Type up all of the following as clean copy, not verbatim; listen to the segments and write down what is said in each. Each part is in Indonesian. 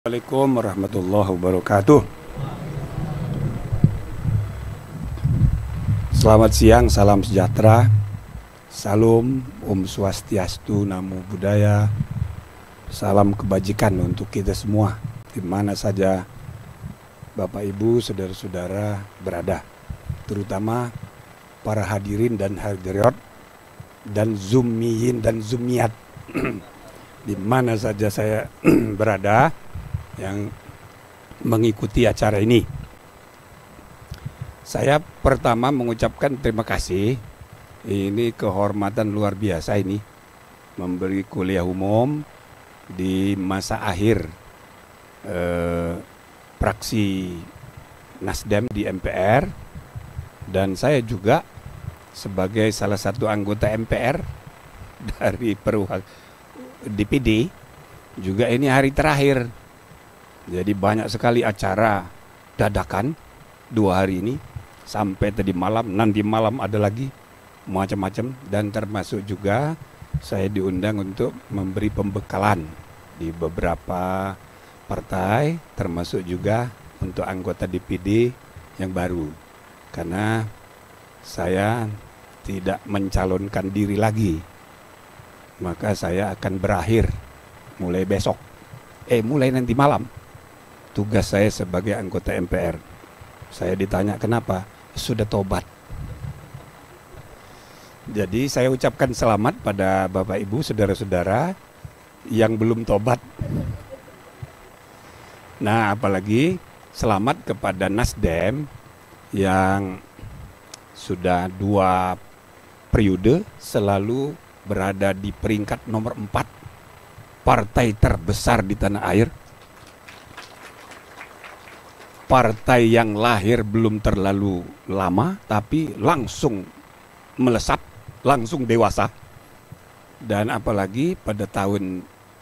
Assalamualaikum warahmatullahi wabarakatuh. Selamat siang, salam sejahtera. Salam Om Swastiastu, Namo Buddhaya. Salam kebajikan untuk kita semua, di mana saja Bapak Ibu, saudara-saudara berada. Terutama para hadirin dan hadirat dan zummiyin dan zummiat di mana saja saya berada yang mengikuti acara ini. Saya pertama mengucapkan terima kasih. Ini kehormatan luar biasa ini, memberi kuliah umum di masa akhir praksi Nasdem di MPR, dan saya juga sebagai salah satu anggota MPR dari DPD juga ini hari terakhir. Jadi banyak sekali acara dadakan 2 hari ini sampai tadi malam, nanti malam ada lagi macam-macam, dan termasuk juga saya diundang untuk memberi pembekalan di beberapa partai, termasuk juga untuk anggota DPD yang baru, karena saya tidak mencalonkan diri lagi, maka saya akan berakhir mulai besok, mulai nanti malam tugas saya sebagai anggota MPR. Saya ditanya kenapa, sudah tobat. Jadi saya ucapkan selamat pada Bapak Ibu, saudara-saudara yang belum tobat. Nah, apalagi selamat kepada Nasdem yang sudah 2 periode selalu berada di peringkat nomor 4 partai terbesar di tanah air. Partai yang lahir belum terlalu lama tapi langsung melesat, langsung dewasa. Dan apalagi pada tahun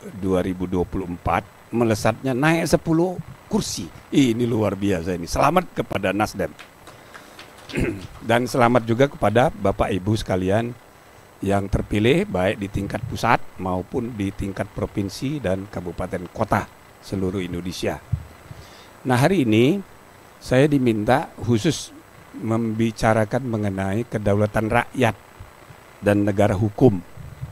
2024 melesatnya naik 10 kursi. Ini luar biasa ini. Selamat kepada Nasdem. Dan selamat juga kepada Bapak Ibu sekalian yang terpilih baik di tingkat pusat maupun di tingkat provinsi dan kabupaten kota seluruh Indonesia. Nah, hari ini saya diminta khusus membicarakan mengenai kedaulatan rakyat dan negara hukum.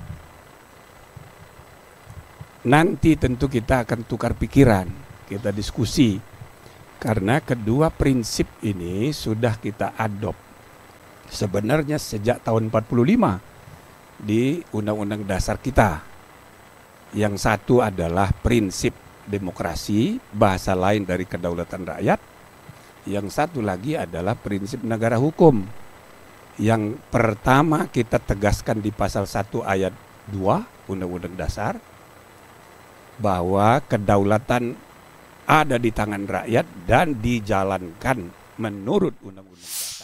Nanti tentu kita akan tukar pikiran, kita diskusi, karena kedua prinsip ini sudah kita adopt sebenarnya sejak tahun 45 di Undang-Undang Dasar kita. Yang satu adalah prinsip demokrasi, bahasa lain dari kedaulatan rakyat. Yang satu lagi adalah prinsip negara hukum. Yang pertama kita tegaskan di pasal 1 ayat 2 Undang-Undang Dasar, bahwa kedaulatan ada di tangan rakyat dan dijalankan menurut Undang-Undang Dasar.